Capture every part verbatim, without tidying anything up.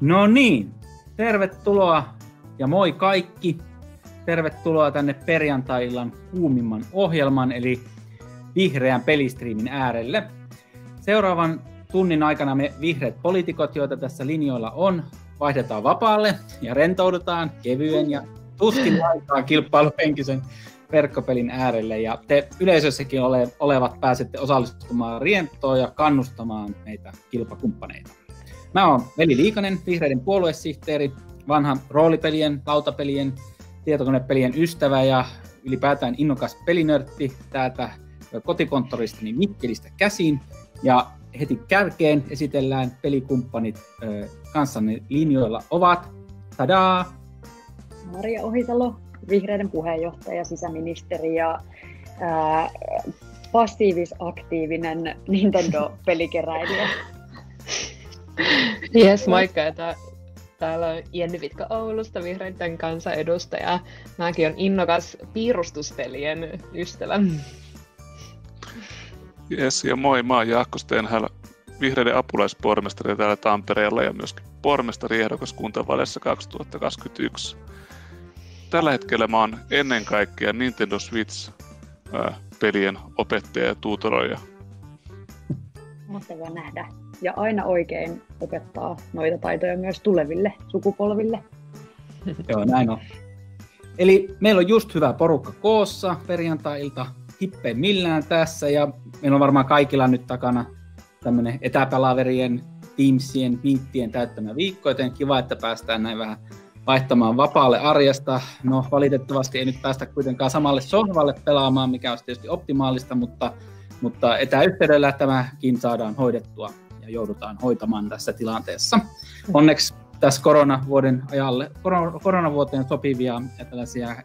No niin, tervetuloa ja moi kaikki. Tervetuloa tänne perjantai-illan kuumimman ohjelman, eli vihreän pelistriimin äärelle. Seuraavan tunnin aikana me vihreät poliitikot, joita tässä linjoilla on, vaihdetaan vapaalle ja rentoudutaan kevyen ja tuskin laitetaan kilpailupenkisen verkkopelin äärelle. Ja te yleisössäkin ole, olevat pääsette osallistumaan rientoon ja kannustamaan meitä kilpakumppaneita. Mä oon Veli Liikanen, vihreiden puoluesihteeri, vanha roolipelien, lautapelien, tietokonepelien ystävä ja ylipäätään innokas pelinörtti täältä kotikonttoristani Mikkelistä käsin. Ja heti kärkeen esitellään pelikumppanit ö, kanssanne linjoilla ovat. Tadaa! Maria Ohisalo, vihreiden puheenjohtaja, sisäministeri ja ää, passiivis-aktiivinen Nintendo-pelikeräilijä. Jes, moikka. Tää, täällä on Jenni Vitka Oulusta, vihreiden kansanedustaja. Mäkin on innokas piirustuspelien ystävä. Jes, ja moi, mä oon Jaakko Stenhäl, vihreiden apulaispormestari täällä Tampereella ja myöskin pormestariehdokas kuntavaaleissa kaksituhattakaksikymmentäyksi. Tällä hetkellä mä oon ennen kaikkea Nintendo Switch-pelien opettaja ja tuutoroija. Mahtavaa nähdä. Ja aina oikein opettaa noita taitoja myös tuleville sukupolville. Joo, näin on. Eli meillä on just hyvä porukka koossa perjantai-ilta hippeimmillään tässä, ja meillä on varmaan kaikilla nyt takana tämmönen etäpalaverien, Teamsien, Meetien täyttämä viikko, joten kiva, että päästään näin vähän vaihtamaan vapaalle arjesta. No, valitettavasti ei nyt päästä kuitenkaan samalle sohvalle pelaamaan, mikä on tietysti optimaalista, mutta, mutta etäyhteydellä tämäkin saadaan hoidettua ja joudutaan hoitamaan tässä tilanteessa. Onneksi tässä koronavuoden ajalle, koronavuoteen sopivia ja tällaisia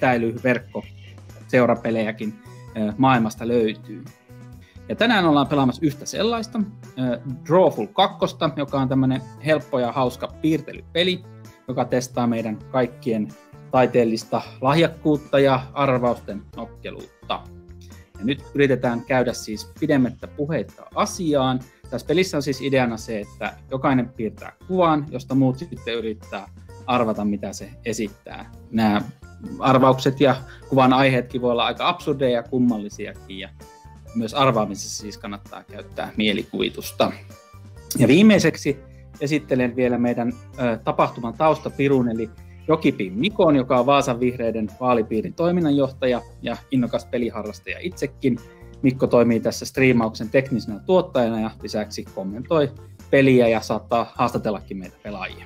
etäilyverkkoseurapelejäkin maailmasta löytyy. Ja tänään ollaan pelaamassa yhtä sellaista, Drawful kaksi, joka on tämmöinen helppo ja hauska piirtelypeli, joka testaa meidän kaikkien taiteellista lahjakkuutta ja arvausten nokkeluutta. Ja nyt yritetään käydä siis pidemmättä puheitta asiaan. Tässä pelissä on siis ideana se, että jokainen piirtää kuvan, josta muut sitten yrittää arvata, mitä se esittää. Nämä arvaukset ja kuvan aiheetkin voi olla aika absurdeja ja kummallisiakin, ja myös arvaamisessa siis kannattaa käyttää mielikuvitusta. Ja viimeiseksi esittelen vielä meidän ö, tapahtuman taustapirun, eli Jokipin Mikon, joka on Vaasan vihreiden vaalipiirin toiminnanjohtaja ja innokas peliharrastaja itsekin. Mikko toimii tässä striimauksen teknisenä tuottajana ja lisäksi kommentoi peliä ja saattaa haastatellakin meitä pelaajia.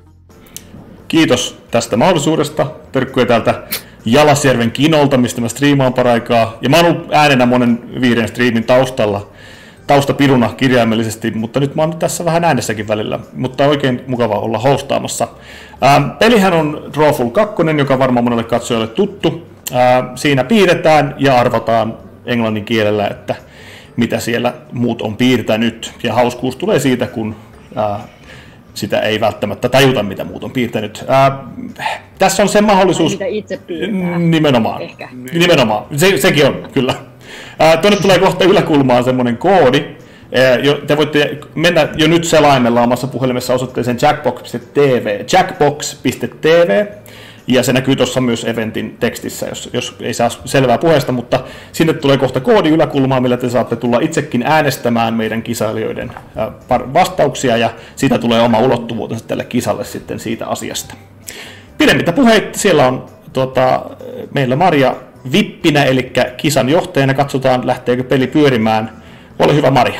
Kiitos tästä mahdollisuudesta. Terkkuja täältä Jalasjärven Kinolta, mistä mä striimaan paraikaa. Ja mä oon ollut äänenä monen vihreän striimin taustalla, taustapiruna kirjaimellisesti, mutta nyt mä oon tässä vähän äänessäkin välillä. Mutta oikein mukava olla hostaamassa. Ähm, pelihän on Drawful kaksi, joka varmaan monelle katsojalle tuttu. Ähm, siinä piirretään ja arvataan englannin kielellä, että mitä siellä muut on piirtänyt. Ja hauskuus tulee siitä, kun äh, sitä ei välttämättä tajuta, mitä muut on piirtänyt. Äh, tässä on se mahdollisuus... Mitä itse piirtää. Nimenomaan. Ehkä. Nimenomaan. Se, sekin on, kyllä. Äh, tuonne tulee kohta yläkulmaan semmoinen koodi. Äh, jo, te voitte mennä jo nyt selaimella omassa puhelimessa osoitteeseen jackbox piste t v. jackbox piste t v. Ja se näkyy tuossa myös eventin tekstissä, jos, jos ei saa selvää puheesta, mutta sinne tulee kohta koodi yläkulmaan, millä te saatte tulla itsekin äänestämään meidän kisailijoiden vastauksia, ja siitä tulee oma ulottuvuutensa tälle kisalle sitten siitä asiasta. Pidemmittä puheita, siellä on tuota, meillä Maria vippinä, eli kisan johtajana. Katsotaan, lähteekö peli pyörimään. Ole hyvä, Maria.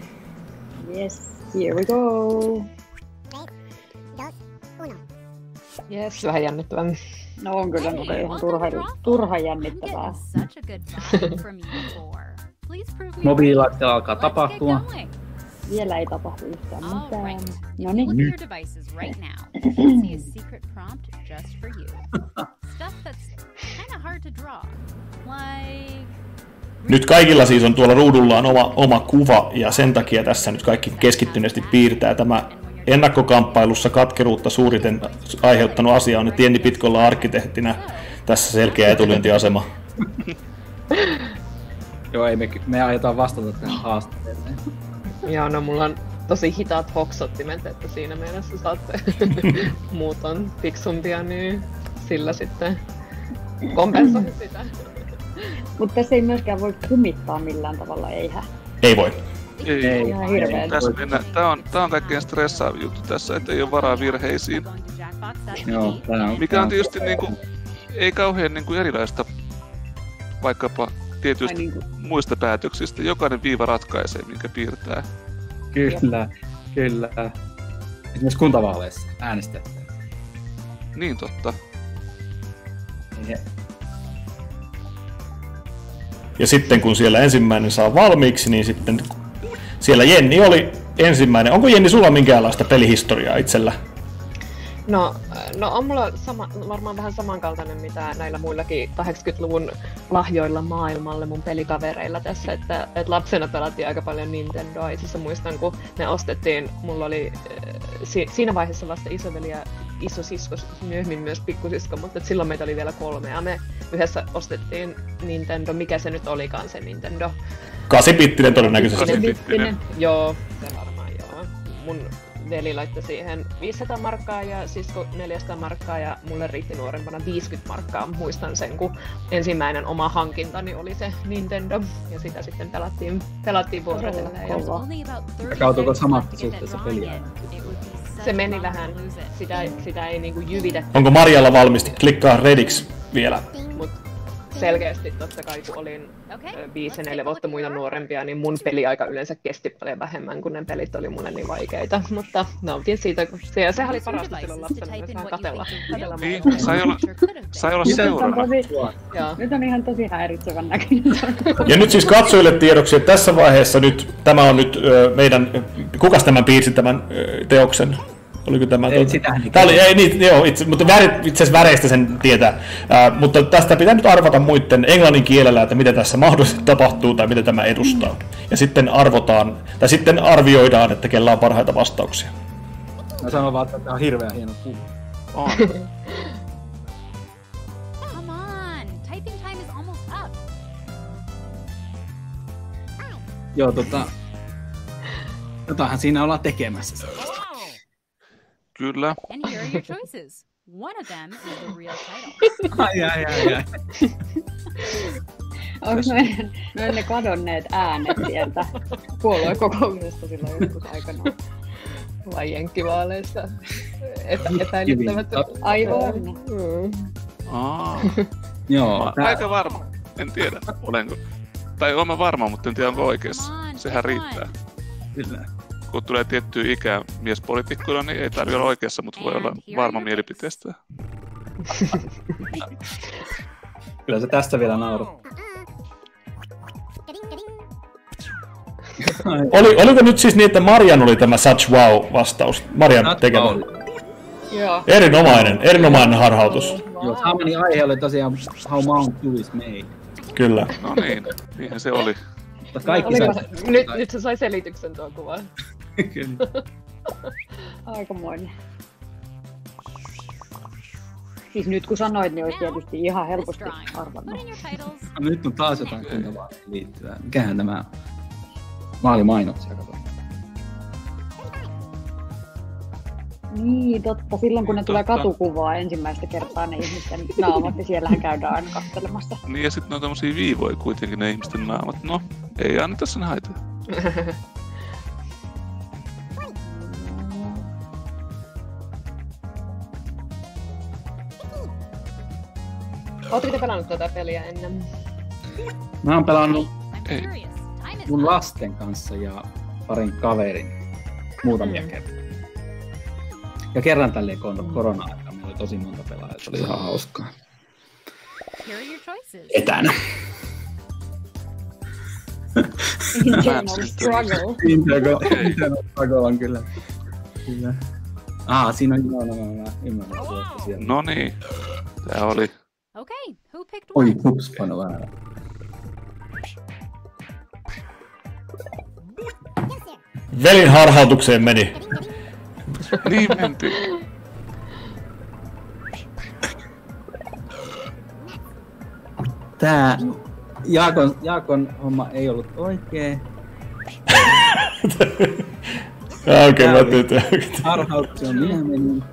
Yes, here we go. Jes, vähän jännittävää. No on kyllä, mutta ihan turha, turha jännittävää. Mobiililaitteella alkaa tapahtua. Vielä ei tapahtu yhtään mitään. No niin. Nyt kaikilla siis on tuolla ruudullaan oma, oma kuva, ja sen takia tässä nyt kaikki keskittyneesti piirtää. Tämä ennakkokamppailussa katkeruutta suuriten aiheuttanut asia on, että Jenni Pitkolla arkkitehtinä tässä selkeä etulyöntiasema. Joo, ei me, me aiotaan vastata tähän haasteeseen. Joo, no mulla on tosi hitaat hoksottimet, että siinä mielessä saatte muut on fiksumpia, niin sillä sitten kompensoi sitä. Mutta tässä ei myöskään voi kumittaa millään tavalla, eihän. Ei voi. Ei, Ei. Ihan hirveä. Tässä mennä. Tää on, tää on kaikkein stressaavin juttu tässä, että ei ole varaa virheisiin. Joo, tää on, Mikä on tietysti niinku, ei kauhean niinku erilaista vaikkapa tietyistä Ai niinku. muista päätöksistä. Jokainen viiva ratkaisee, minkä piirtää. Kyllä, kyllä. Esimerkiksi kuntavaaleissa äänestetään. Niin totta. Ja sitten kun siellä ensimmäinen saa valmiiksi, niin sitten siellä Jenni oli ensimmäinen. Onko Jenni sulla minkäänlaista pelihistoriaa itsellä? No, no on mulla sama, varmaan vähän samankaltainen mitä näillä muillakin kahdeksankymmentäluvun lahjoilla maailmalle mun pelikavereilla tässä, että, että lapsena pelattiin aika paljon Nintendoa. Itse asiassa muistan, kun ne ostettiin, mulla oli si, siinä vaiheessa vasta isoveli ja isosisko, myöhemmin myös pikkusisko, mutta silloin meitä oli vielä kolme ja me yhdessä ostettiin Nintendo, mikä se nyt olikaan se Nintendo. Kasipittinen todennäköisesti. Kasipittinen. Joo, se varmaan joo. Mun veli laittoi siihen viisisataa markkaa ja sisko neljäsataa markkaa ja mulle riitti nuorempana viisikymmentä markkaa. Muistan sen, kun ensimmäinen oma hankintani oli se Nintendo ja sitä sitten pelattiin, pelattiin vuorotellen. Jakautuuko samassa suhteessa peliä? Se meni vähän, sitä, sitä ei niinku jyvitetty. Onko Marjalla valmisti? Klikkaa Rediksi vielä. Mut selkeästi totta kai kun olin viisi ja neljä vuotta muita nuorempia, niin mun peliaika yleensä kesti paljon vähemmän, kun ne pelit oli mulle niin vaikeita. Mutta nautin siitä, kun se, sehän oli parasta silloin lapsena, että saa katella. katella Niin, sai olla, sai olla Nyt on, seurana. tosi, Joo. nyt on ihan tosi häiritsevän näköinen. Ja nyt siis katsojille tiedoksi, että tässä vaiheessa nyt, tämä on nyt ö, meidän, kukas tämän piirsi tämän ö, teoksen? Oliko tämä? Ei, sitä ei Tämä oli, ei, niin, joo, itse, mutta värit, itse asiassa väreistä sen tietää. Ää, mutta tästä pitää nyt arvata muiden englannin kielellä, että mitä tässä mahdollisesti tapahtuu tai mitä tämä edustaa. Ja sitten arvotaan, tai sitten arvioidaan, että kellä on parhaita vastauksia. Mä sanon vaan, että tämä on hirveän hieno kuva. On. Come on, typing time is almost up. Joo, tota... Jotainhan siinä ollaan tekemässä sellaista. Kyllä. And here are your choices. One of them is the real title. Ai, ai, ai, ai. Onko ne, ne, ne kadonneet äänet sieltä puoluekokouksesta silloin joskus aikanaan? Vai jenkkivaaleissa Epä, epäilyttävät. Aivan. Mm. Aa. Joo, Mä tää, aika varma. En tiedä, olenko. Tai oon mä varma, mutta en tiedä, onko oikeassa. Sehän riittää. kyllä. Kun tulee tiettyä ikää miespolitikkona, niin ei tarvitse olla oikeassa, mutta voi olla varma mielipiteestä. Kyllä se tästä vielä nauruu. Oli, oliko nyt siis niin, että Marjan oli tämä such wow-vastaus? Marjan tekemä. Joo. Erinomainen, erinomainen harhautus. Joo, saamani aihe oli tosiaan How Mount Two is Made. Kyllä. No niin, niinhän se oli. Mutta kaikki Oliko, sai... nyt, nyt se sai selityksen tuo kuva. Kyllä. Aikamoinen. Siis nyt kun sanoit, niin olisi tietysti ihan helposti arvannut. Put in your titles. No, nyt on taas jotain kuntavaaleihin liittyvää. Mikähän tämä on? Vaalimainoksia, kato. Niin, totta. Silloin kun ne tulee katukuvaa ensimmäistä kertaa ne ihmisten naamat, niin siellähän käydään aina katselemassa. Niin ja sitten ne on tommosia viivoja kuitenkin ne ihmisten naamat. No, ei anneta sen haittaa. Ootteko te pelannut tätä peliä ennen? Mä oon pelannut I'm Ei. curious. Time is mun up. lasten kanssa ja parin kaverin muutamia Mm. kertoja. Ja kerran tälleen kon- korona-aikana meillä oli tosi monta pelaajaa, se oli ihan hauskaa. Here are your choices. Etänä. Internal struggle. Internal struggle on kyllä. Kyllä. Ah, siinä on joo, no, no, no, ymmärrän tuosta siellä. No niin, tää oli. Okay, who picked Oi, one? hups, paino väärä. Velin harhautukseen meni. Niin mentiin. Tää Jaakon, Jaakon homma ei ollut oikee. Ja oikein mä ajattelin, Harhauksia on minä menin.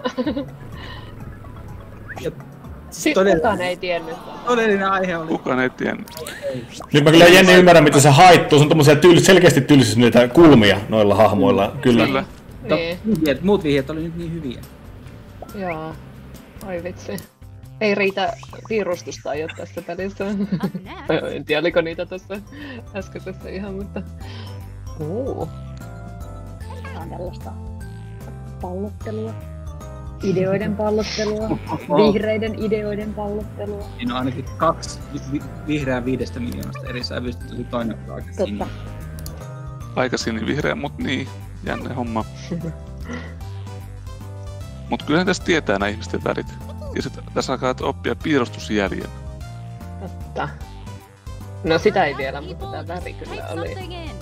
Ja Sitten kukaan ei tiennyt. todellinen aihe oli... Kukaan ei tiennyt. Nyt mä kyllä Jenni ymmärrän, mitä se haittuu. Se on tommosia tyl- selkeästi tylsistyneitä kulmia noilla hahmoilla. Kyllä. Kyllä. Niin. Vihjeet, muut vihjeet oli nyt niin hyviä. Joo. Oi vitsi. Ei riitä piirustusta jo tässä pelissä. En tiedä, oliko niitä tuossa äskeisessä ihan, mutta... Uh. Tää on tällaista pallottelua. Ideoiden pallottelua. Vihreiden ideoiden pallottelua. Siinä on ainakin kaksi vi- vihreää viidestä miljoonasta eri sävystä. Tuli toinen aika Totta. sininen. Aika sinivihreä, mut niin, jännä homma. Mut kyllähän tässä tietää nämä ihmisten värit. Ja sit tässä alkaa oppia piirustusjäljen. Totta. No sitä ei vielä, mutta tää väri kyllä oli. Something in.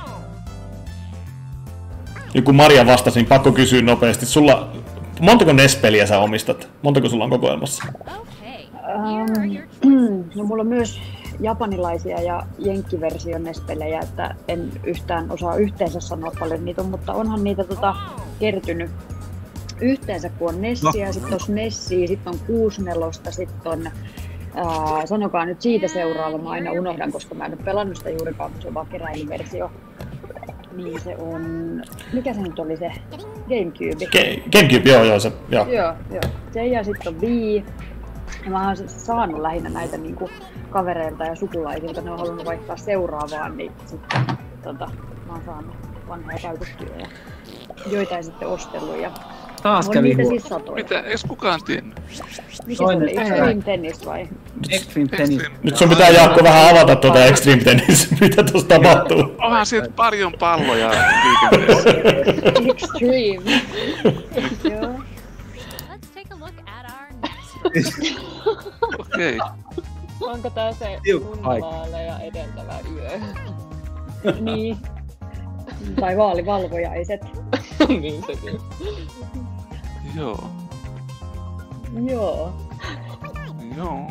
Ja kun Maria vastasi, niin pakko kysyä nopeasti. Sulla, montako N E S-peliä sä omistat? Montako sulla on kokoelmassa? Okay. Ähm, no mulla on myös japanilaisia ja jenkkiversion N E S-pelejä, että en yhtään osaa yhteensä sanoa paljon niitä on, mutta onhan niitä tota kertynyt yhteensä, kun on Nessia, sitten on Nessia, sitten on kuusikymmentäneljä, sitten on ää, sanokaa nyt siitä seuraava, mä aina unohdan, koska mä en ole pelannut sitä juurikaan, kun se on vaan keräilyversio. Niin se on, mikä se nyt oli se? Gamecube. Ge- Gamecube, joo joo se, joo. Joo, joo. Se ja sitten on Wii. Ja mä oon saanut lähinnä näitä niinku kavereilta ja sukulaisilta, ne on halunnut vaihtaa seuraavaan, niin sitten tota, mä oon saanut vanhoja käytettyjä ja joitain sitten ostellut. Ja Taas on kävi niitä huono. siis satoja. Mitä? Eiks kukaan tiennyt? Mikä Toinen- se oli? Extreme Tennis vai? Extreme Tennis. Nyt sun pitää Jaakko vähän avata tuota Extreme Tennis, mitä tuossa tapahtuu. Onhan sieltä paljon palloja liikenteessä. Extreme. Joo. Let's take a look at our next. Okei. Onko tää se Tiukka paikka. unvaaleja edeltävä yö? Niin. Tai vaalivalvojaiset. Niin sekin. Joo. Joo. Joo.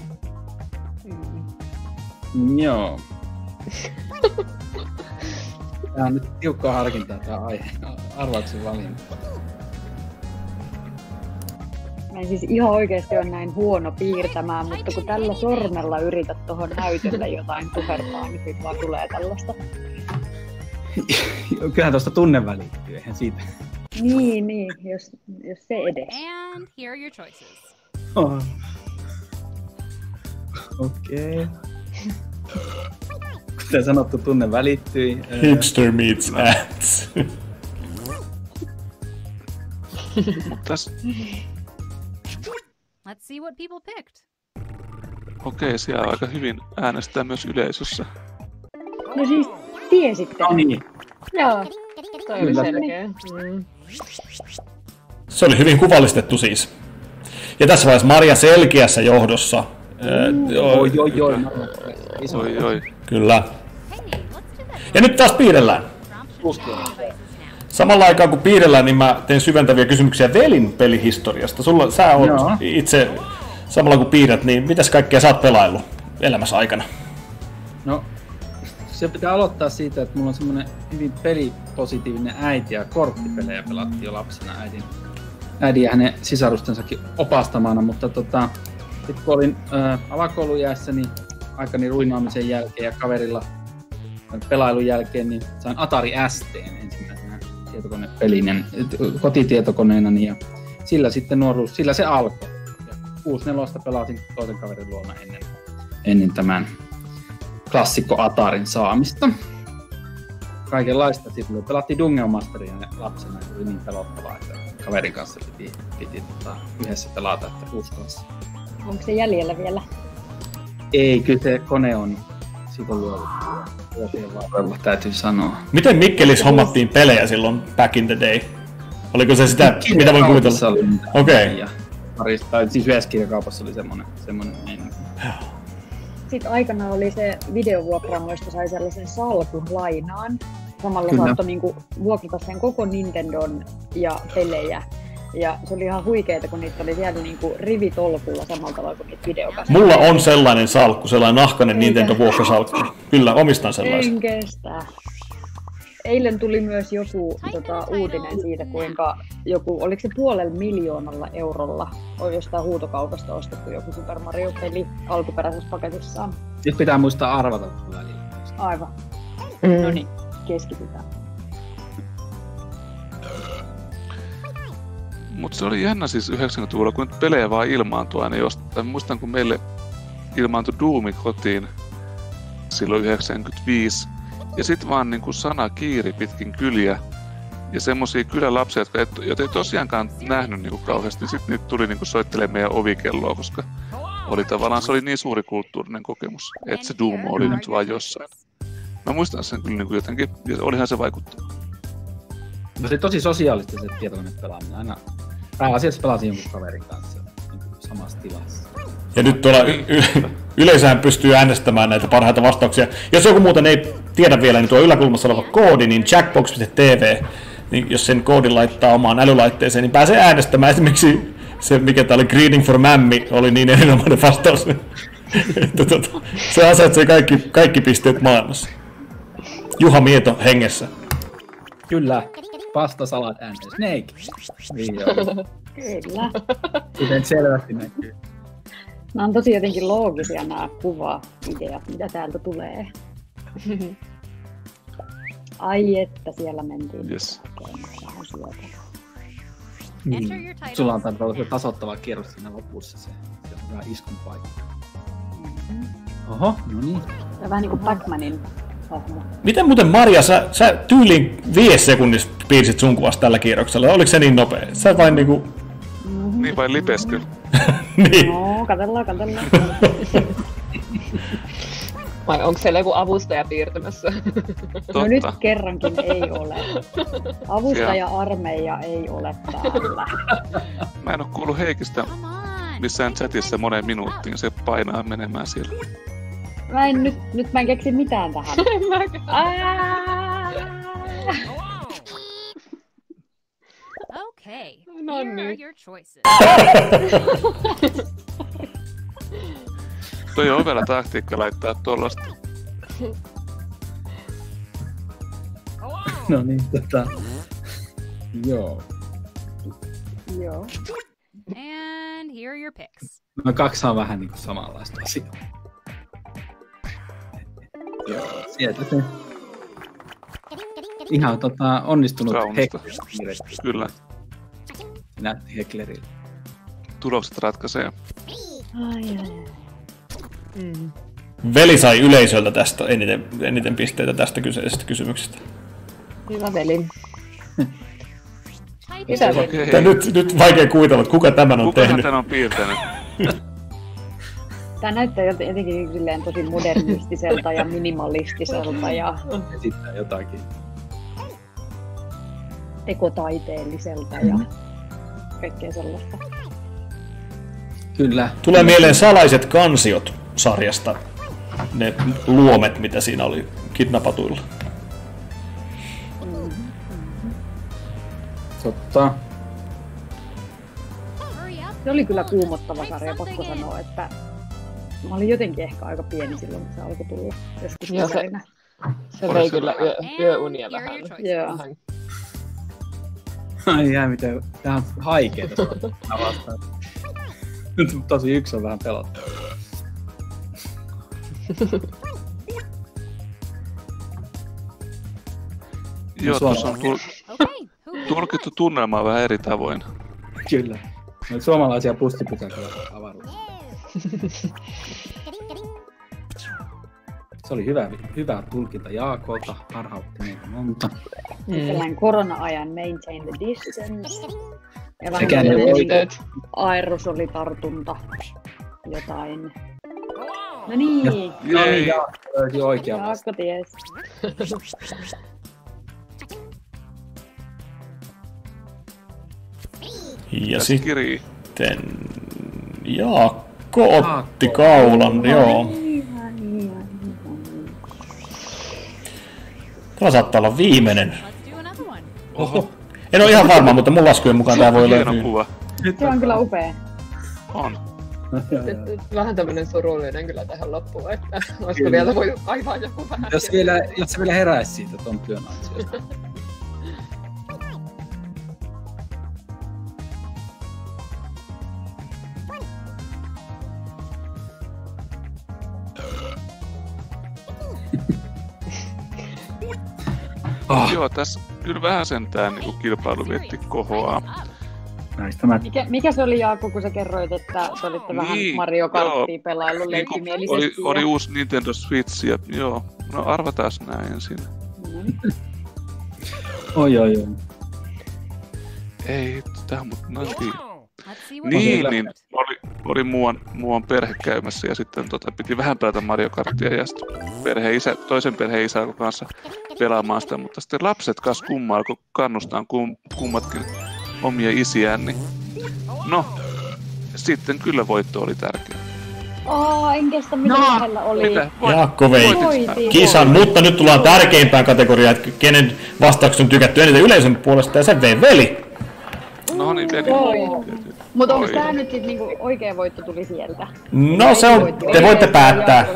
Joo. Tää on nyt tiukkaa harkintaa tää aihe. Arvauksen valinta. Mä en siis ihan oikeesti ole näin huono piirtämään, mutta kun tällä sormella yrität tohon näytölle jotain tuhertaa, niin sit vaan tulee tällaista. Kyllähän tuosta tunne välittyy, eihän siitä. Niin, niin, jos, jos se edes. And here are your choices. Oh. Okei. Okay. Kuten sanottu, tunne välittyi. Hipster meets ads. Täs, Let's see what people picked. okei, siellä aika hyvin äänestää myös yleisössä. No siis, tiesitte. No niin. Joo. Toi oli Kyllä. selkeä. Mm. Se oli hyvin kuvallistettu siis. Ja tässä vaiheessa Maria selkeässä johdossa. Ää, Oi, oi, oi. Iso. Oi, oi. Kyllä. Hey, let's do that. Ja nyt taas piirrellään. Promption devices now. Samalla aikaa kun piirrellään, niin mä teen syventäviä kysymyksiä Velin pelihistoriasta. Sulla, sä oot Joo. itse, samalla kun piirrät, niin mitäs kaikkea sä oot pelaillut elämässä aikana? No, se pitää aloittaa siitä, että mulla on semmonen hyvin pelipositiivinen äiti ja korttipelejä pelattiin jo lapsena äidin, äidin ja hänen sisarustensakin opastamana, mutta tota, sit kun olin ää, alakoulujäässä, niin aikani ruinaamisen jälkeen ja kaverilla pelailun jälkeen, niin sain Atari S T:n ensimmäisenä tietokonepelinen kotitietokoneena, ja sillä sitten nuoruus, sillä se alkoi. Ja kuusikymmentäneljä pelasin toisen kaverin luona ennen, ennen tämän klassikko Atarin saamista. Kaikenlaista. Sitten pelattiin Dungeon Masteria lapsena, se oli niin pelottavaa, että kaverin kanssa piti, piti tota, yhdessä pelata, että uskalsi. Onko se jäljellä vielä? Ei, kyllä se kone on siitä luovuttu vuosien varrella, täytyy sanoa. Miten Mikkelis hommattiin pelejä silloin back in the day? Oliko se sitä, mitä voin kuvitella? Okei. Okay. Parista, tai siis yhdessä kirjakaupassa oli semmonen, semmonen meininki. Sitten aikana oli se videovuokraamoista sai sellaisen salkun lainaan. Samalla Kyllä. saattoi niinku vuokrata sen koko Nintendon ja pelejä. Ja se oli ihan huikeeta, kun niitä oli siellä niinku rivitolkulla samalla tavalla kuin niitä videokasetteja. Mulla on sellainen salkku, sellainen nahkainen Eikä. Nintendo vuokrasalkku. Kyllä, omistan sellaisen. En kestä. eilen tuli myös joku tota, uutinen siitä, kuinka joku, oliko se puolella miljoonalla eurolla on jostain huutokaupasta ostettu joku Super Mario-peli alkuperäisessä paketissaan. Nyt pitää muistaa arvata välillä. Aivan. Mm. No niin, keskitytään. Mutta se oli jännä siis yhdeksänkymmentäluvulla, kun pelejä vaan ilmaantui aina jostain. Muistan, kun meille ilmaantui Doomi kotiin silloin yhdeksänkymmentäviisi. Ja sit vaan niinku sana kiiri pitkin kyliä. Ja semmosia kylälapsia, jotka et, joita ei tosiaankaan nähnyt niinku kauheasti. Sit niitä tuli niinku soittelemaan meidän ovikelloa, koska oli tavallaan, se oli niin suuri kulttuurinen kokemus, että se Doom oli nyt vaan jossain. Mä muistan sen kyllä niinku jotenkin, ja olihan se vaikuttava. No se tosi sosiaalista se tietokoneet pelaaminen. Aina pääasiassa pelasin jonkun kaverin kanssa niin samassa tilassa. Ja nyt tuolla y- y- yleisöhän pystyy äänestämään näitä parhaita vastauksia. Jos joku muuten ei tiedä vielä, niin tuo yläkulmassa oleva koodi, niin jackbox piste t v, niin jos sen koodin laittaa omaan älylaitteeseen, niin pääsee äänestämään. Esimerkiksi se, mikä tää oli Greeting for Mammy, oli niin erinomainen vastaus. Että tuota, se ansaitsee kaikki, kaikki pisteet maailmassa. Juha Mieto hengessä. Kyllä. Pasta, salat, and snake. Niin joo. Kyllä. Kuten selvästi näkyy. Nämä on tosi jotenkin loogisia nämä kuva-ideat, mitä täältä tulee. Ai että siellä mentiin. Yes. Niin. Sulla on tämmöinen tasoittava kierros siinä lopussa. Se, se on vähän iskun paikka. Oho, no niin. Ja vähän niin kuin Pac-Manin hahmo. Miten muuten Marja, sä, sä tyyliin viisi sekunnissa piirsit sun kuvasta tällä kierroksella? Oliko se niin nopea? Sä vain niinku... Mm-hmm. Niin vai lipesky? Niin. No, katsellaan, katsellaan. Vai onko siellä joku avustaja piirtämässä? No nyt kerrankin ei ole. Avustaja-armeija ei ole täällä. Mä en oo kuullut Heikistä missään chatissa moneen minuuttiin, se painaa menemään siellä. Mä en nyt, nyt mä en keksi mitään tähän. Okay, No here are niin. your choices. Toi on ovella taktiikka laittaa tollasta. No niin, tota... Joo. Joo. And here are your picks. No kaksi on vähän niinku samanlaista asiaa. Joo, sieltä se... Ihan tota, onnistunut Kaunista. Heckler. Kyllä. Näytti Hecklerille. Tulokset ratkaisee. Ai, ai. Mm. Veli sai yleisöltä tästä eniten, eniten pisteitä tästä kyseisestä kysymyksestä. Hyvä veli. Type Mitä in veli? Okei. Tää nyt, nyt vaikea kuvitella, että kuka tämän on Kukahan tehnyt. tän on piirtänyt? Tää näyttää jotenkin silleen tosi modernistiselta ja minimalistiselta ja Esittää jotakin. tekotaiteelliselta ja kaikkea sellaista. Kyllä. Tulee mieleen Salaiset kansiot sarjasta. Ne luomet, mitä siinä oli kidnappatuilla. Totta. hurry up. Se oli kyllä kuumottava sarja, pakko sanoa, että mä olin jotenkin ehkä aika pieni silloin, kun se alkoi tulla joskus Joo, se- nuorena. Se vei kyllä yö, yöunia And here are vähän. your choices. Joo. vähän. Ai jää, miten... Tää on haikeeta suoraan vastaan. Nyt tosi yksi on vähän pelottava. Joo, tuossa on tul- Okay, who tulkittu tunnelmaa vähän eri tavoin. Kyllä. No, suomalaisia pussipysäköjä avaruudessa. Se oli hyvä, hyvä tulkinta Jaakolta, harhautti meitä monta. Mm. Tällainen korona-ajan maintain the distance. Ja vähän Sekään ei tällainen ole niinku aerosolitartunta. Jotain. No niin, No niin, Jaakko löysi oikean Jaakko ties. Ja Tässä kirii. sitten Jaakko otti kaulan, joo. Tämä saattaa olla viimeinen. let's do another one. Oho. En ole ihan varma, mutta mun laskujen mukaan tämä voi Hieno löytyä. kuva. Se on kyllä upea. On. Vähän tämmönen surullinen kyllä tähän loppuun, että olisiko vielä voi kaivaa joku vähän. Jos, vielä, jos se vielä heräisi siitä ton työn ansiosta. Oh. Joo, tässä kyllä vähän sentään niin kilpailu vietti kohoaa. Näistä mä... mikä, mikä se oli, Jaakko, kun sä kerroit, että te olitte niin, vähän Mario Karttia pelaillut leikkimielisesti? Oli, ja... oli uusi Nintendo Switch ja joo, no arvataas näin ensin. Mm. Oi, oi, oi. Ei, tää on mut näin. Niin, niin oli, oli muuan, muuan perhe käymässä ja sitten tota, piti vähän pelata Mario Karttia ja sitten perhe isä, toisen perheen isä alkoi kanssa pelaamaan sitä, mutta sitten lapset kanssa kummaa alkoi kannustaa kum, kummatkin omia isiään, niin no, sitten kyllä voitto oli tärkeä. Oh, en kestä, mitä no, lähellä oli. Mitä? Jaakko vei kisan, mutta nyt tullaan tärkeimpään kategoriaan, että kenen vastaukset on tykätty eniten yleisön puolesta, ja sen vei veli. No niin, veli. Mutta onko tää nyt sit niinku oikea voitto tuli sieltä? No se on, te voitte päättää.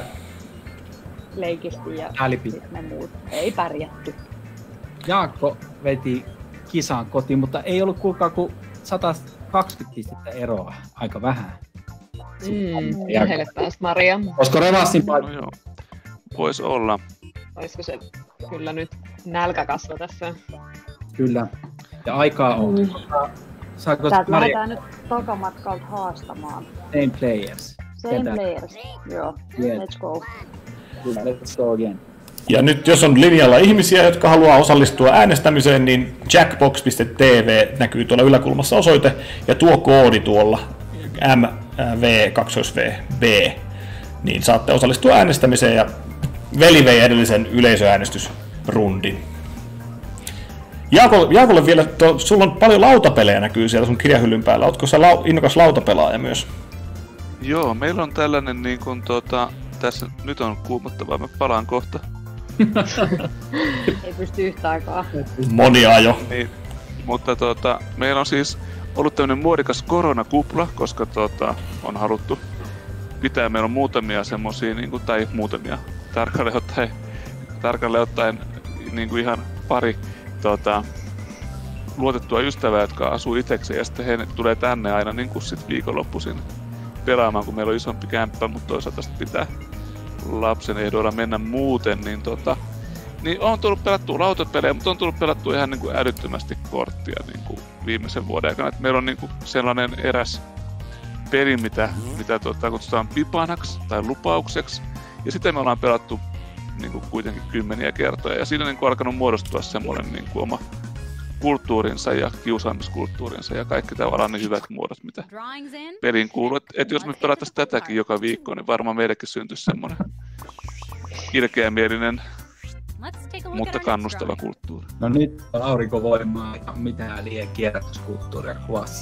Leikisti ja sit ne muut. Ei pärjätty. Jaakko veti kisan kotiin, mutta ei ollut kuulkaa kuin sata kaksikymmentä pistettä eroa. Aika vähän. Mm, lähelle pääsi Maria. Olisiko revanssin paikka? No joo, vois olla. Olisiko se kyllä nyt nälkäkasva tässä? Kyllä. Ja aikaa on. Mm. Saako Täältä Maria... lähdetään nyt takamatkalta haastamaan. Same players. Same Ketä? players, joo. Yeah. Let's go. Kyllä, let's go again. Ja nyt jos on linjalla ihmisiä, jotka haluaa osallistua äänestämiseen, niin jackbox piste t v näkyy tuolla yläkulmassa osoite, ja tuo koodi tuolla M V kaksi V B, niin saatte osallistua äänestämiseen, ja veli vei edellisen yleisöäänestysrundin. Jaako, Jaakolle vielä, to, sulla on paljon lautapelejä näkyy siellä sun kirjahyllyn päällä. Ootko sä lau, innokas lautapelaaja myös? Joo, meillä on tällainen niin kuin tota, tässä nyt on kuumottavaa, mä palaan kohta. Ei pysty yhtä aikaa. Monia jo. Niin, mutta tota, meillä on siis ollut tämmönen muodikas koronakupla, koska tota, on haluttu pitää, meillä on muutamia semmosia, niin kuin, tai muutamia, tarkalleen ottaen, tarkalleen ottaen niin kuin ihan pari tota, luotettua ystävää, jotka asuu itsekseen, ja sitten he tulee tänne aina niin kuin sit viikonloppuisin pelaamaan, kun meillä on isompi kämppä, mutta toisaalta sitten pitää lapsen ehdoilla mennä muuten, niin tota, niin on tullut pelattua lautapelejä, mutta on tullut pelattua ihan niin kuin älyttömästi korttia niin kuin viimeisen vuoden aikana. Et meillä on niin kuin sellainen eräs peli, mitä, mitä tota, kutsutaan pipanaksi tai lupaukseksi, ja sitten me ollaan pelattu niin kuin kuitenkin kymmeniä kertoja, ja siinä on niin kuin alkanut muodostua semmoinen niin kuin oma kulttuurinsa ja kiusaamiskulttuurinsa ja kaikki tavallaan ne hyvät muodot, mitä peliin kuuluu. Että et jos me pelattaisiin tätäkin joka viikko, niin varmaan meillekin syntyisi semmoinen ilkeämielinen, mutta kannustava kulttuuri. No nyt on aurinkovoimaa ja mitään liian kierrätyskulttuuria kuvassa.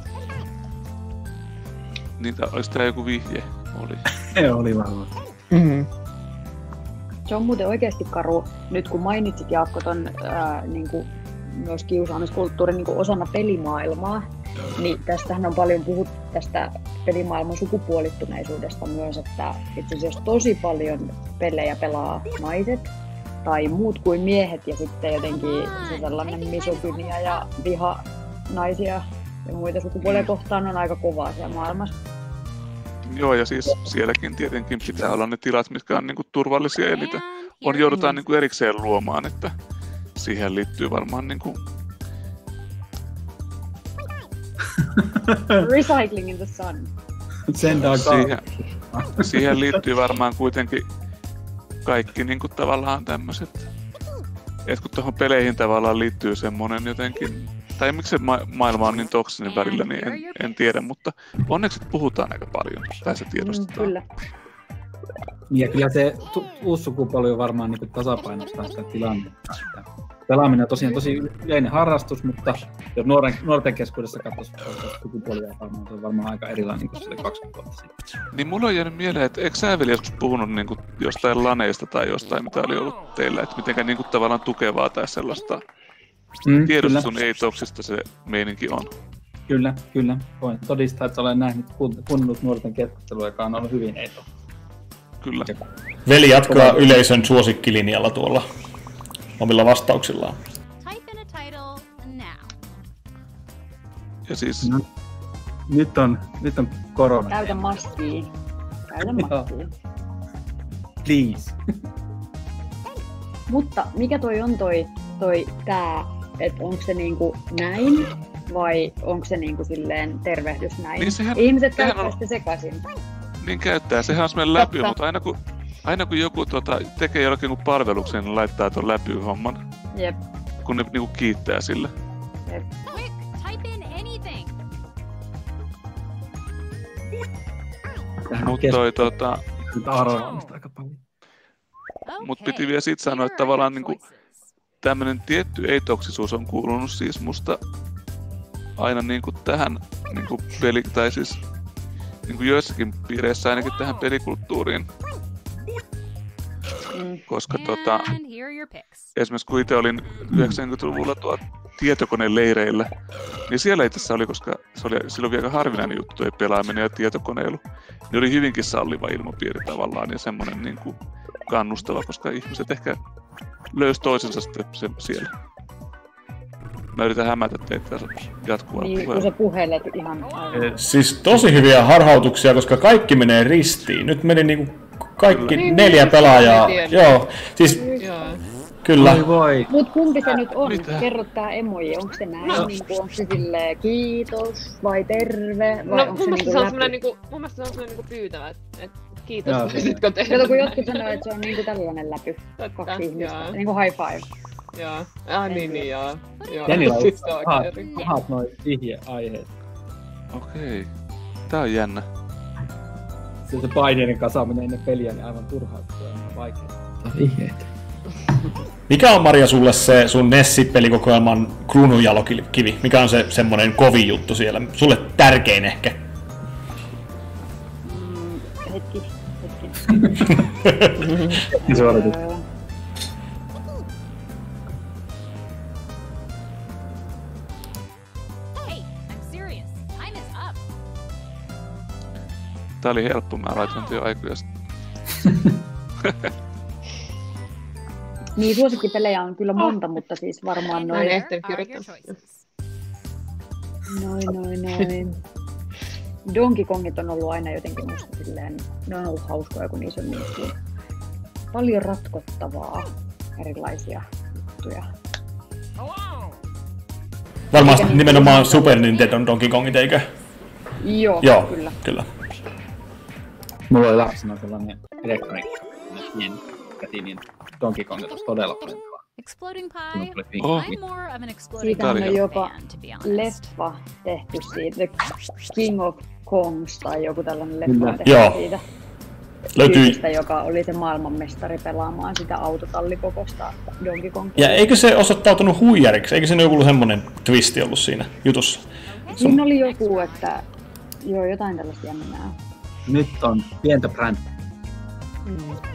Niin, olisi tää joku vihje? Oli. Se oli varmaan. Mm-hmm. Se on muuten oikeasti karu, nyt kun mainitsit Jaakko ton ää, niin kuin myös kiusaamiskulttuurin niin kuin osana pelimaailmaa, niin tästähän on paljon puhuttu tästä pelimaailman sukupuolittuneisuudesta myös, että itse asiassa tosi paljon pelejä pelaa naiset tai muut kuin miehet, ja sitten jotenkin se sellainen misogynia ja viha naisia ja muita sukupuolia kohtaan on aika kovaa siellä maailmassa. Joo, ja siis sielläkin tietenkin pitää olla ne tilat, mitkä on niinku turvallisia, ja niitä on, joudutaan niinku erikseen luomaan, että siihen liittyy varmaan niinku... Recycling in the sun. siihen, siihen liittyy varmaan kuitenkin kaikki niinku tavallaan tämmöiset... Et kun tuohon peleihin tavallaan liittyy semmonen jotenkin... Tai miksi se ma- maailma on niin toksinen välillä, niin en, en tiedä, mutta onneksi puhutaan aika paljon, tai se tiedostetaan. Kyllä. Ja kyllä se tu- uusi sukupolvi varmaan niin tasapainottaa sitä tilannetta. Pelaaminen on tosiaan tosi yleinen harrastus, mutta jos nuoren, nuorten keskuudessa katsoisi sukupuolia, se on varmaan aika erilainen kuin se kaksikymmentä vuotta sitten. Niin mulla on jäänyt mieleen, että eikö sä vielä joskus puhunut niin kuin jostain laneista tai jostain, mitä oli ollut teillä, että mitenkä niin kuin tavallaan tukevaa tai sellaista mm, tiedostus sun ei-toksista se meininki on? Kyllä, kyllä. Voin todistaa, että olen nähnyt kuunnellut nuorten keskustelua, joka on ollut hyvin eto. Kyllä. Veli jatkaa yleisön suosikkilinjalla tuolla omilla vastauksillaan. Type in a title now. Ja siis... No, nyt on, nyt on korona. Käytä maskia. Käytä maskia. Please. Mutta mikä toi on toi, toi tää, että onko se niinku näin vai onko se niinku silleen tervehdys näin? Niin sehän, Ihmiset sehän käyttää on, sitä sekaisin. niin käyttää, sehän on semmoinen läpy, mutta aina kun, aina kun joku tota, tekee jollakin palveluksen, niin laittaa ton läpy-homman. Jep. Kun ne niinku kiittää sille. Jep. Quick, type in anything. Mut toi tota... Nyt arvaamista aika paljon. Mut piti vielä sit sanoa, että tavallaan niinku tämmönen tietty ei-toksisuus on kuulunut siis musta aina niinku tähän niinku peli, tai siis niinku joissakin piireissä ainakin tähän pelikulttuuriin. Mm. Koska tota, And here are your picks. esimerkiksi kun itse olin yhdeksänkymmentäluvulla tuolla tietokoneleireillä, niin siellä itse asiassa oli, koska se oli silloin vielä aika harvinainen juttu, ei pelaaminen ja tietokoneilu, niin oli hyvinkin salliva ilmapiiri tavallaan ja semmoinen niin kuin kannustava, koska ihmiset ehkä löysi toisensa sitten se, siellä. Mä yritän hämätä teitä jatkuvaa Niin, kun puheella. sä puhelet ihan aivan. Siis tosi hyviä harhautuksia, koska kaikki menee ristiin. Nyt meni niinku kaikki Niin, neljä niin, pelaajaa. niin, Joo, siis Joo. kyllä. Voi voi. Mut kumpi se nyt on? Mitä? Kerro tää emoji. Onko se näin? No. Niinku, onko se silleen kiitos vai terve? Vai No onko mun se mielestä niinku se on läpi? semmonen niinku, mun mielestä se on semmonen niinku pyytävä, että et, kiitos, Joo. voisitko tehdä Kato, kun näin? jotkut sanoo, että se on niinku tällainen läpy. Totta, Kaksi ihmistä. joo. Niinku high five. Joo. Ah niin, niin joo. Joo. Jenillä on Se on pahat, eri. pahat noi vihjeaiheet. Okei. Tää on jännä. Se, se paineiden kasaaminen ennen peliä, niin aivan turhaa, se on ihan vaikeaa. Vihjeitä. Mikä on, Maria, sulle se sun Nessi-pelikokoelman kruununjalokivi? Mikä on se semmonen kovin juttu siellä? Sulle tärkein ehkä. Mm, hetki, hetki. Suoritus. Öö, Hey, I'm serious. Time is up. Tää oli helppo, mä laitoin jo aikoja sitten. Niin, suosikkipelejä on kyllä monta, mutta siis varmaan Mä en noin, ehtinyt Are your kirjoittaa. choices. noin, noin, noin. Donkey Kongit on ollut aina jotenkin musta silleen, ne on ollut hauskoja, kun niissä on niin kuin paljon ratkottavaa, erilaisia juttuja. Varmasti Eikä niin- nimenomaan Super Nintendo Donkey Kongit, eikö? Joo, Joo, kyllä. kyllä. Mulla oli lapsena sellainen elektroniikka, pieni käti, niin Donkey Kong olisi todella paljon. Exploding Mulla pie. tuli vinkki. Oh. I'm more of an exploding Siitähän pie on jopa fan, to be honest. leffa tehty siitä, The King of Kongs tai joku tällainen Kyllä. leffa on tehty Joo. siitä. Löytyy. Tyypistä, joka oli se maailmanmestari pelaamaan sitä autotallikokosta Donkey Kongia. Ja eikö se osoittautunut huijariksi? Eikö se nyt joku semmonen twisti ollut siinä jutussa? Siinä oli joku, että joo, jotain tällaista jännää. Nyt on pientä brändä. Mm.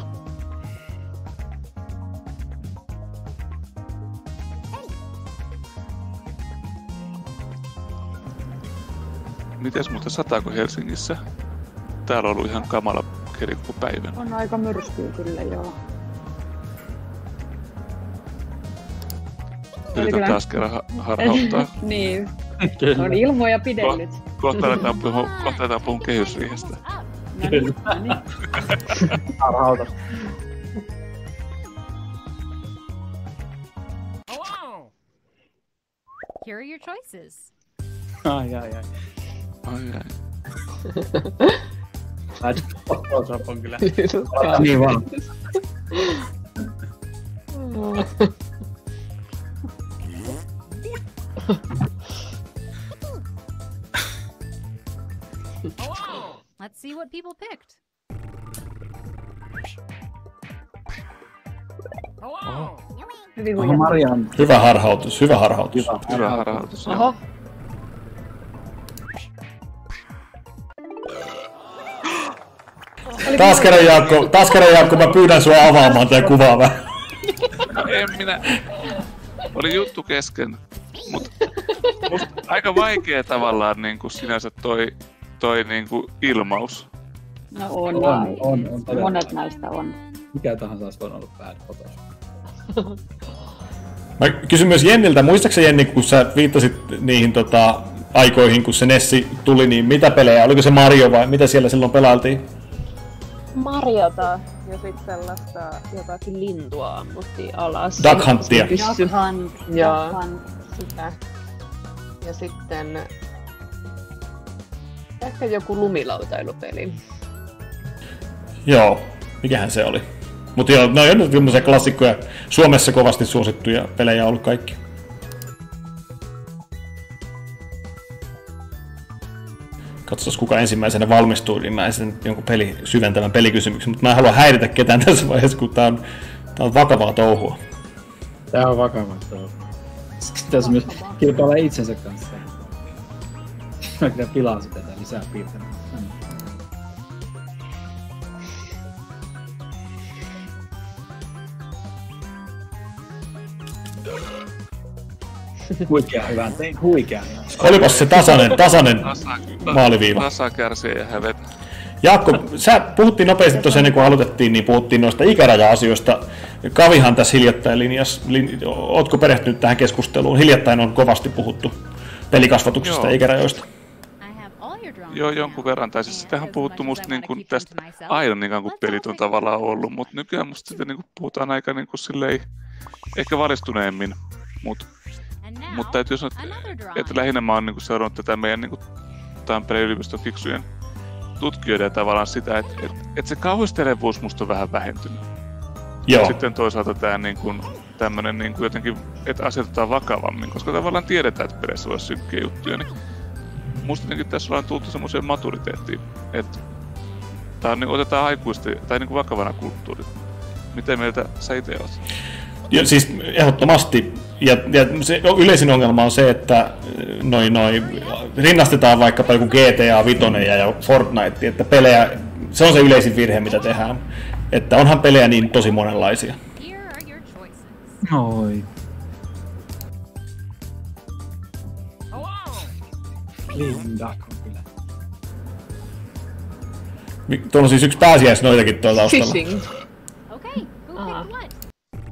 Mites muuten sataako Helsingissä? Täällä on ollut ihan kamala keli koko päivän. On aika myrskyä kyllä, joo. Yritän kyllä- taas kerran ha- harhauttaa. Niin, on ilmoja pidellyt. Kohta aletaan puhua, kohta aletaan puhua kehysriihestä. No niin, no niin. Harhauta. Here are your choices. Ai ai ai. Ai ai. Laita on kyllä. Niin vaan. Let's see what people picked. Hyvin Onko huijattu. Marian Hyvä harhautus, hyvä harhautus. hyvä? Hyvä harhautus. joo. Oho. Taas kerran Jaakko, taas kerran Jaakko, mä pyydän sua avaamaan tää kuvaa vähän. No en minä. Oli juttu kesken. Mut Musta aika vaikea tavallaan niin kuin sinänsä toi, toi niin kuin ilmaus. No on, On, on, on, on todella. monet näistä on. Mikä tahansa olisi voinut olla bad Photoshop. Mä kysyn myös Jenniltä, muistaaksä Jenni, kun sä viittasit niihin tota, aikoihin, kun se Nessi tuli, niin mitä pelejä? Oliko se Mario vai mitä siellä silloin pelailtiin? Mariota ja sitten sellaista jotakin lintua ammuttiin alas. Duck Huntia. Pyssy. Duck Hunt, Joo. Duck Hunt. Sitä. Ja sitten ehkä joku lumilautailupeli. Joo, mikähän se oli. Mutta joo, ne on nyt tämmöisiä klassikkoja. Suomessa kovasti suosittuja pelejä on ollut kaikki. Katsotaan kuka ensimmäisenä valmistuu, niin mä esitän jonkun peli, syventävän pelikysymyksen, mutta mä en halua häiritä ketään tässä vaiheessa, kun tää on, tää on vakavaa touhua. Tää on vakavaa touhua. Tässä myös kilpailee itsensä kanssa. Mä kyllä pilaan sitä tätä lisää piirtämään. Huikea hyvän tein, huikea. Olipas se tasainen, tasainen maaliviiva. Tasa kärsii ja hävet. Jaakko, sä puhuttiin nopeasti tosiaan, ennen kuin aloitettiin, niin puhuttiin noista ikäraja-asioista. Kavihan tässä hiljattain linjas, lin, ootko perehtynyt tähän keskusteluun? Hiljattain on kovasti puhuttu pelikasvatuksesta Joo. ja ikärajoista. Joo, jonkun verran. Tai siis sitähän on puhuttu musta niin kuin tästä aina niin kuin pelit on tavallaan ollut, mutta nykyään musta sitä niin kuin puhutaan aika niin kuin silleen, ehkä valistuneemmin. Mut, mutta täytyy sanoa, että, että lähinnä mä oon niin kuin seurannut tätä meidän niin kuin Tampereen yliopiston fiksujen tutkijoiden tavallaan sitä, että, että, että se kauhistelevuus musta on vähän vähentynyt. Joo. Sitten toisaalta tämä niin kuin, tämmönen niin kuin jotenkin, että asetetaan vakavammin, koska tavallaan tiedetään, että peleissä olisi synkkiä juttuja, niin musta jotenkin tässä ollaan tultu semmoiseen maturiteettiin, että tää on, niin, otetaan aikuisten tai niin kuin vakavana kulttuurina. Miten mieltä sä itse oot? Ja siis ehdottomasti. Ja, ja se yleisin ongelma on se, että noi, noi, rinnastetaan vaikkapa joku G T A viisi ja Fortnite, että pelejä, se on se yleisin virhe, mitä tehdään. Että onhan pelejä niin tosi monenlaisia. Oi. Clean Duck on kyllä. Tuolla on siis yksi pääsiäisnoitakin tuolla taustalla. Fishing. Okay, who Ah. picked what?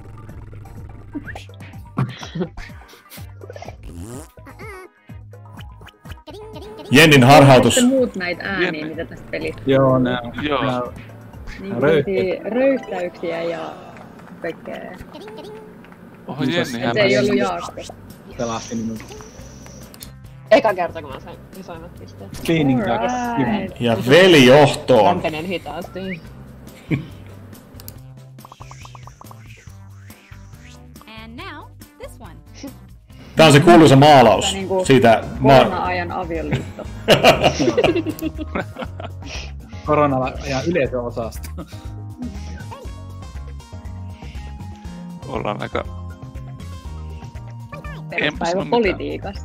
Jennin harhautus. Sitten muut näitä ääniä, Jenni. mitä tästä pelistä. Joo, nää on. Joo. nää on- Niin Röyhkeitä. röyhtäyksiä ja kaikkea. Oho, Mitäs- Jenni, hän Se ei Hän- ollut Jaakko. pelasti minun Eka kerta, kun mä sain isoimmat pisteet. Cleaning Duck. Alright. Ja velijohtoon. Lämpenen hitaasti. And now, this one. Tää on se kuuluisa maalaus Tää niinku siitä ma- Korona-ajan avioliitto. Koronalla ja yleisöosasta. ollaan aika... Peruspäivä mitään. politiikasta.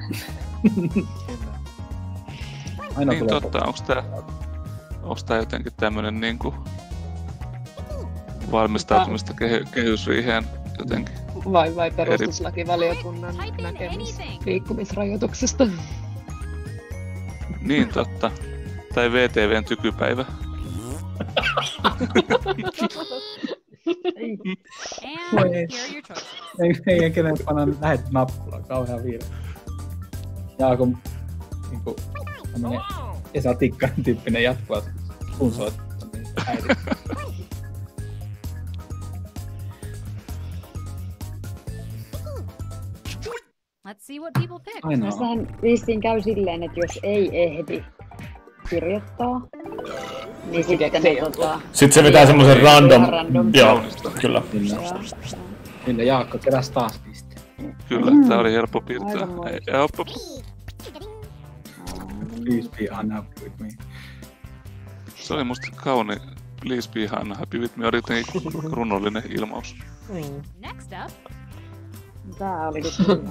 Aina Niin tulee totta, onks tää... Onks tää jotenkin tämmönen niinku... valmistautumista kehy- kehysriiheen jotenkin? Vai, vai perustuslakivaliokunnan Type in näkemys anything. liikkumisrajoituksesta. Niin totta. Tai V T V:n tykypäivä. And here are your choices. Ei, ei ei kenen panna lähet nappulaa, kauhean virhe. Jaakon niinku tämmönen Esa Tikkanen tyyppinen jatkuva sun soittaminen häiri. Let's see what people pick. Ainoa. Tässähän vissiin käy silleen, että jos ei ehdi kirjoittaa, niin sitten ne tota... Sitten se vetää semmoisen random. Ihan random. Joo, Kaunista. kyllä. Kyllä. Joo. Kyllä Jaakko keräs taas piste. Kyllä, tää oli helppo piirtää. Aivan loistava. Ja hop, hop. Please be unhappy with me. Se oli musta kauni. Please be unhappy with me. Oli jotenkin runollinen ilmaus. Next up, Tää oli kyllä.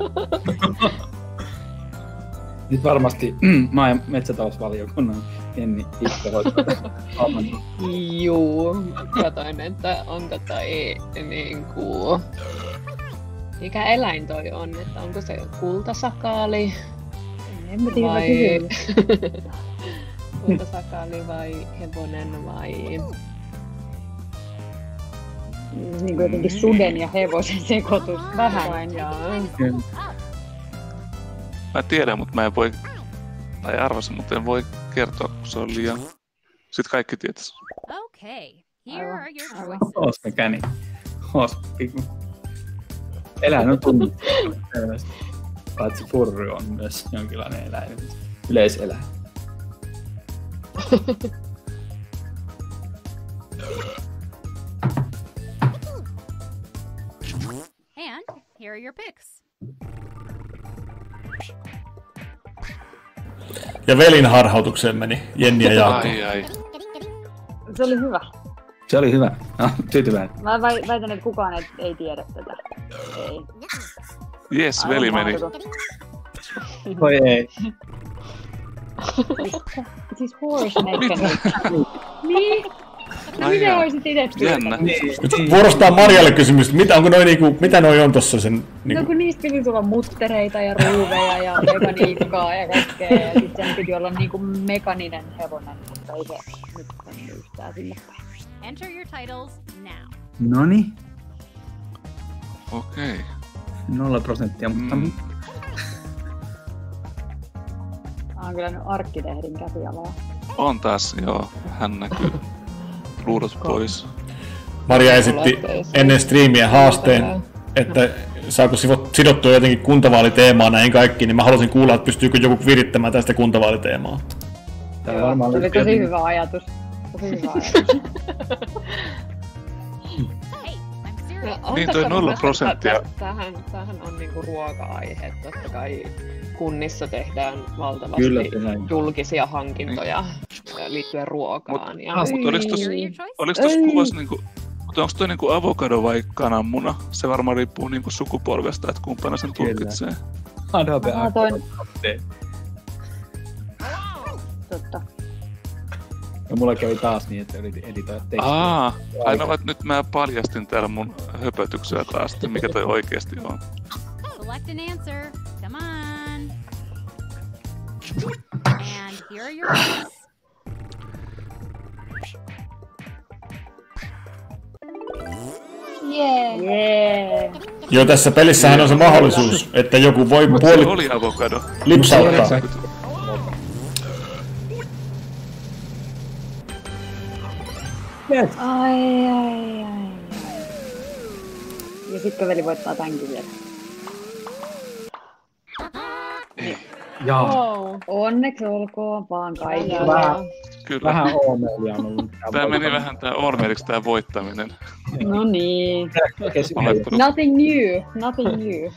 Nyt varmasti maa- ja metsätalousvaliokunnan Jenni itse hoitaa homman. Juu, katoin, että onko tai niinku Mikä eläin toi on? Että onko se kultasakaali? En mä tiedä, vai... kyllä. kultasakaali vai hevonen vai... Niin kuin jotenkin suden ja hevosen sekoitus. Vähän vain. Mä tiedän, mutta mä en voi... Tai arvasin, mutta en voi kertoa, kun se on liian... Sitten kaikki tietäisi. Okay, here are your Aivan. choices. Oos me käni. Oos pikku. Eläin on tunnettu selvästi. Paitsi furry on myös jonkinlainen eläin. Yleiseläin. And here are your picks. Ja velin harhautukseen meni Jenni ja Jaakko. Ai ai. Se oli hyvä. Se oli hyvä. No, tyytyväinen. Mä väi- väitän, että kukaan ei, ei tiedä tätä. Ei. Jes, veli Aivan meni. mahdoton. Voi ei. Siis horse mechanic. Niin. No Ai miten jaa. olisit itse Jännä. pyytänyt? Nyt vuorostaan Marjalle kysymys, että mitä, onko noi niinku, mitä noi on tossa sen... No Niinku, kun niistä piti tulla muttereita ja ruuveja ja mekaniikkaa ja kaikkea. Ja sit sen piti olla niinku mekaninen hevonen, mutta ei se nyt mennyt yhtään sinne päin. Enter your titles now. Noni. Okei. Nolla prosenttia, mutta... Mm. Mä oon kyllä nyt arkkitehdin käsialaa. On taas, joo. Hän näkyy. Luudot pois. Marja esitti ennen striimiä haasteen, että saako sivot- sidottua jotenkin kuntavaaliteemaa näihin kaikkiin, niin mä haluaisin kuulla, että pystyykö joku virittämään tästä kuntavaaliteemaa. Tää Joo, varmaan se oli lukee- tosi hyvä ajatus. Tosi hyvä ajatus. Hey, I'm serious. No, Niin, toi ootako nolla mä- prosenttia. tä- Tämähän, tämähän on niinku ruoka-aihe. Totta kai kunnissa tehdään valtavasti Kyllä tehdään. julkisia hankintoja liittyen ruokaan. Ja... Ah, Mutta oliko Here are tossa, your choices. oliko tossa Ei. kuvassa niinku... Mutta onko toi niinku avokado vai kananmuna? Se varmaan riippuu niinku sukupolvesta, että kumpana sen Kyllä. tulkitsee. Adobe Mä toin- Acrobat. Totta. Ja mulla kävi taas niin, että yritin editoida tekstiä. Aa, ainoa, että nyt mä paljastin täällä mun höpötyksiä taas, että mikä toi oikeesti on. Select an answer. Come on. And here are your picks. Jee. Jee. Jo tässä pelissähän on se mahdollisuus, että joku voi Mutta se puoli oli avokado. lipsauttaa. Yes. Ai, ai, ai. Ja sit kaveri voittaa tämänkin vielä. Jaa. Wow. Onneksi olkoon vaan kaikille. Vähän, Kyllä. vähän oomelia on ollut. Tää meni vähän tää ormeriksi tää voittaminen. No niin. Olettanut. Nothing new. Nothing new.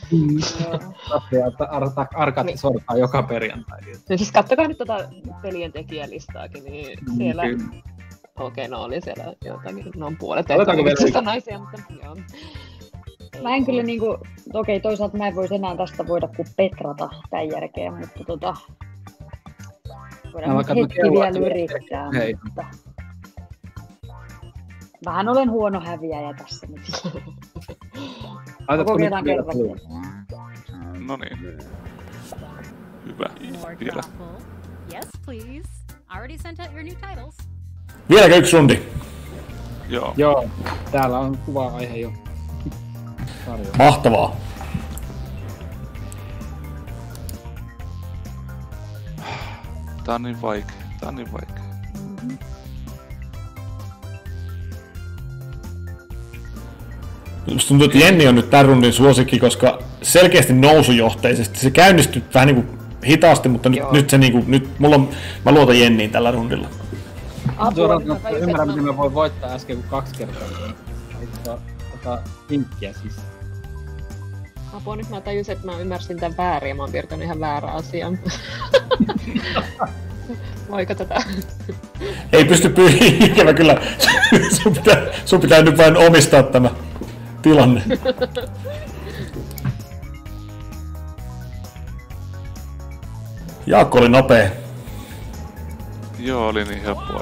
Arkatti sortaa joka perjantai. No siis kattokaa nyt tätä pelien tekijälistaakin, niin siellä... Kyllä. Okei, no oli siellä jotakin, no on puolet Otetaanko vielä ehdotuksista naisia, mutta joo. Mä en kyllä niinku, okei toisaalta mä en voisi enää tästä voida kuin petrata tämän jälkeen, mutta tota... Mä Voidaan vaikka hetki kello- vielä yrittää, Hei. mutta... Vähän olen huono häviäjä tässä nyt. Laitatko Kokeillaan nyt vielä kerran. tuohon? No niin. Hyvä. More Vielä. thoughtful. Yes, please. Already sent out your new titles. Vieläkö yksi rundi? Joo. Joo, täällä on kuva-aihe jo. Tarjolla. Mahtavaa. Tää on niin vaikea. Tää on niin vaikea. Musta tuntuu, että Jenni on nyt tämän rundin suosikki, koska selkeästi nousujohteisesti. Se käynnistyi vähän niin kuin hitaasti, mutta nyt, nyt se niin kuin, nyt mulla on, mä luotan Jenniin tällä rundilla. Apua, Suoraan mä sanottuna tajusin, ymmärrän, että miten mä- mä voin voittaa äsken kuin kaksi kertaa. Laittaa tota vinkkiä siis. Apua, nyt mä tajusin, että mä ymmärsin tämän väärin ja mä oon piirtänyt ihan väärän asian. Voiko tätä? Ei pysty pyyhin, ikävä kyllä. sun, pitää, sun pitää nyt vain omistaa tämä tilanne. Jaakko oli nopea. Joo, oli niin helppoa.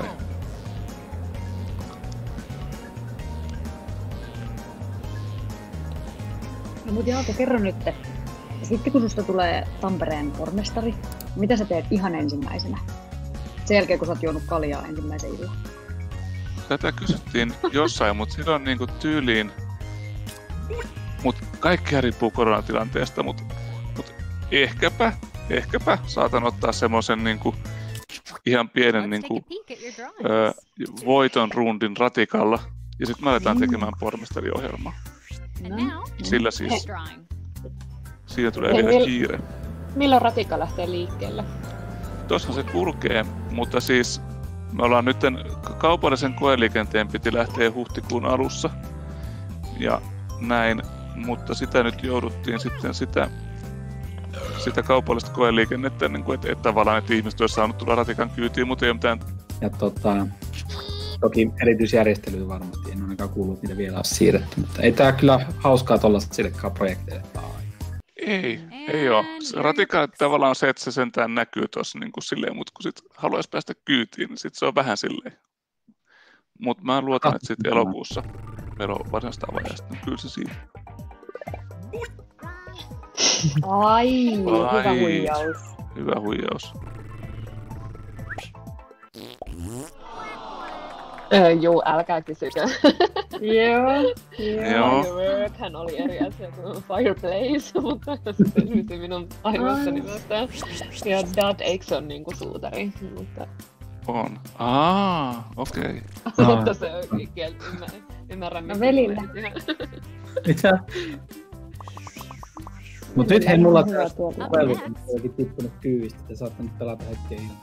No, mutta Jaakko, kerro nyt. Sitten kun susta tulee Tampereen pormestari, mitä sä teet ihan ensimmäisenä? Sen jälkeen, kun sä oot juonut kaljaa ensimmäisen illan. Tätä kysyttiin jossain, mutta silloin niinku tyyliin... Mut kaikki riippuu koronatilanteesta, mutta mut ehkäpä, ehkäpä saatan ottaa semmoisen niinku ihan pienen niinku, ö, voiton rundin ratikalla. Ja sitten me aletaan tekemään pormestariohjelmaa. No. Sillä siis siinä tulee Hei, vielä mil- kiire. Milloin ratikka lähtee liikkeelle? Tuossa se kulkee, mutta siis me ollaan nyt kaupallisen koeliikenteen piti lähteä huhtikuun alussa ja näin, mutta sitä nyt jouduttiin sitten sitä, sitä kaupallista koeliikennettä, niin kuin, että, että tavallaan että ihmiset olisi saanut tulla ratikan kyytiin, mutta ei ole mitään. Ja tota, toki erityisjärjestelyä varmasti, en ainakaan kuullut, niitä vielä ole siirretty, mutta ei tää kyllä hauskaa tollaisillekaan projekteille. Ei, ei oo. Ratikka tavallaan on se, että se sentään näkyy tuossa niin kuin silleen, mutta kun sit haluaisi päästä kyytiin, niin sit se on vähän silleen. Mutta mä luotan, että sit elokuussa meillä on varsinaista avajasta, niin kyllä se siinä. Ai, hyvä Ai. huijaus. Hyvä huijaus. Öö, juu, älkää kysykö. Joo, Joo. Firework, hän oli eri asia kuin Fireplace, mutta se selvisi minun aivoissa nimestä. Ja Dad X on niinku suutari, mutta... On. Aa, okei. Okay. mutta se on kieltä ymmärrän. Ymmärrän, No velillä. Mitä? Mut nyt hei, mulla on Hyvä taas tuote. puhelu, onkin tippunut kyydistä, te saatte nyt pelata hetken ilman.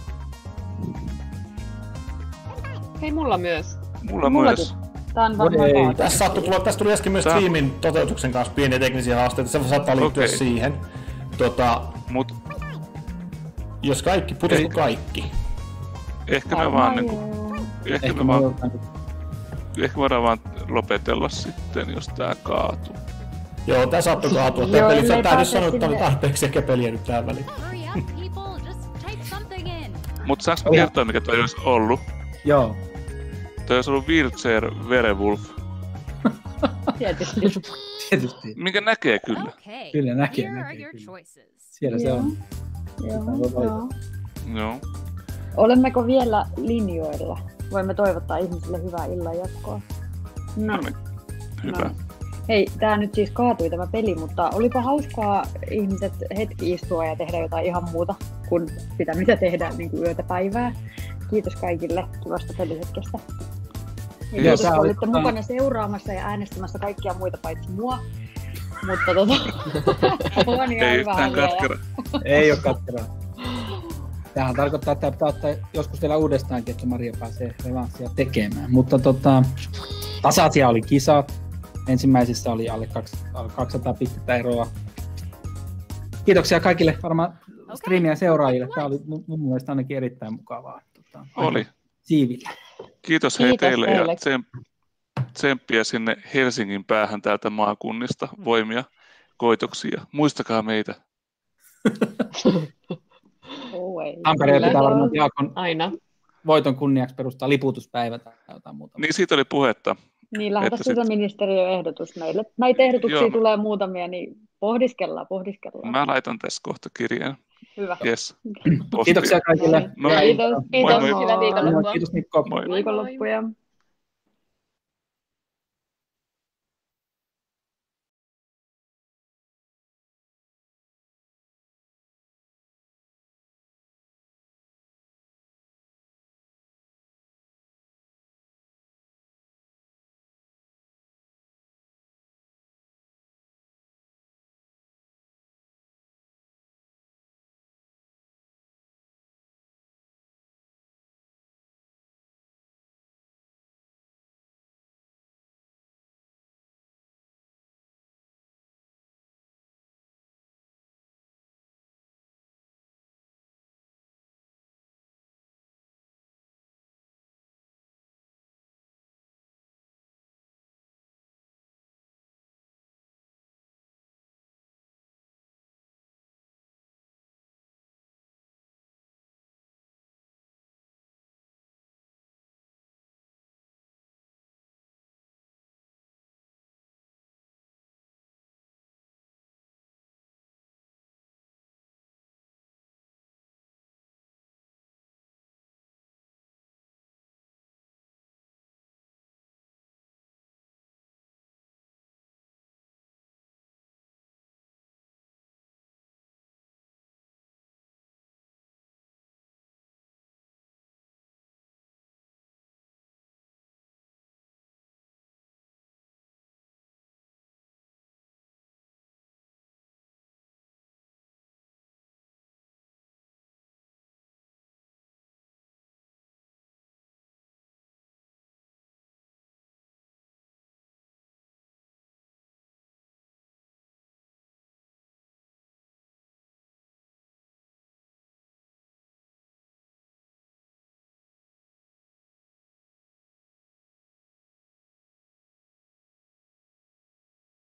Hei, mulla myös. Mulla Mullakin. myös. Tää on varmaan Ei, kaata. Tässä, saattoi tulla, tässä tuli äsken myös Tää- Steamin toteutuksen kanssa pieniä teknisiä haasteita, se saattaa liittyä Okei. siihen. Tota, Mut jos kaikki, putosko Ei. kaikki? ehkä me Varmaan vaan niinku... joo. Ehkä, Ehkä me mä vaan, odotan, ehkä voidaan vaan lopetella sitten, jos tää kaatuu. Joo, tää saattoi kaatua. Tää Joo, peli, ellei sä täytyy pääse sanoa, että tää oli sinne. tarpeeksi ehkä peliä nyt tähän väliin. Hurry up, people. Just type something in. Mut saanko mä Oho. kertoa, mikä toi olisi ollut? joo, Toi olisi ollut Wheelchair Werewolf, Tietysti. tietysti. minkä näkee kyllä. Okay. Kyllä näkee, Here are näkee, your kyllä. choices. Siellä se Joo. on. Joo, voi valita. joo. Joo. Olemmeko vielä linjoilla? Voimme toivottaa ihmisille hyvää illan jatkoa. No, No niin. Hyvä. no. Hei, tää nyt siis kaatui tämä peli, mutta olipa hauskaa ihmiset hetki istua ja tehdä jotain ihan muuta kuin sitä, mitä tehdään niin kuin yötä päivää. Kiitos kaikille kivasta pelihetkestä. Ja Joo, kiitos, tää kun oli olitte tota- mukana seuraamassa ja äänestämässä kaikkia muita paitsi mua. Mutta tota, on ihan Ei hyvä yhtään asia. katkera. Ei oo katkeraa. Tämähän tarkoittaa, että pitää ottaa joskus vielä uudestaankin, että Maria pääsee revanssia tekemään. Mutta tota, tasaisia oli kisat. Ensimmäisissä oli alle kaksisataa pistettä eroa. Kiitoksia kaikille varmaan striimien seuraajille. Tämä oli mun, mun mielestä ainakin erittäin mukavaa. Tota, Oli. Siivillä. Kiitos hei Kiitos teille teille. ja tsem- tsemppiä sinne Helsingin päähän täältä maakunnista. Voimia, koitoksia. Muistakaa meitä. Oh, ei. Tampereen Kyllä. pitää varmaan Jaakon Aina. voiton kunniaksi perustaa liputuspäivä tai jotain muuta. Niin siitä oli puhetta. Niin, lähetä Että sitä sit- ministeriön ehdotus meille. Näitä ehdotuksia Joo. tulee muutamia, niin pohdiskellaan, pohdiskellaan. Mä laitan tässä kohta kirjeen. Hyvä. Yes. Kiitoksia kaikille. No, Kiitos. moi Kiitos. moi. Hyvää viikonloppua. Kiitos Mikko. Moi. Viikonloppuja.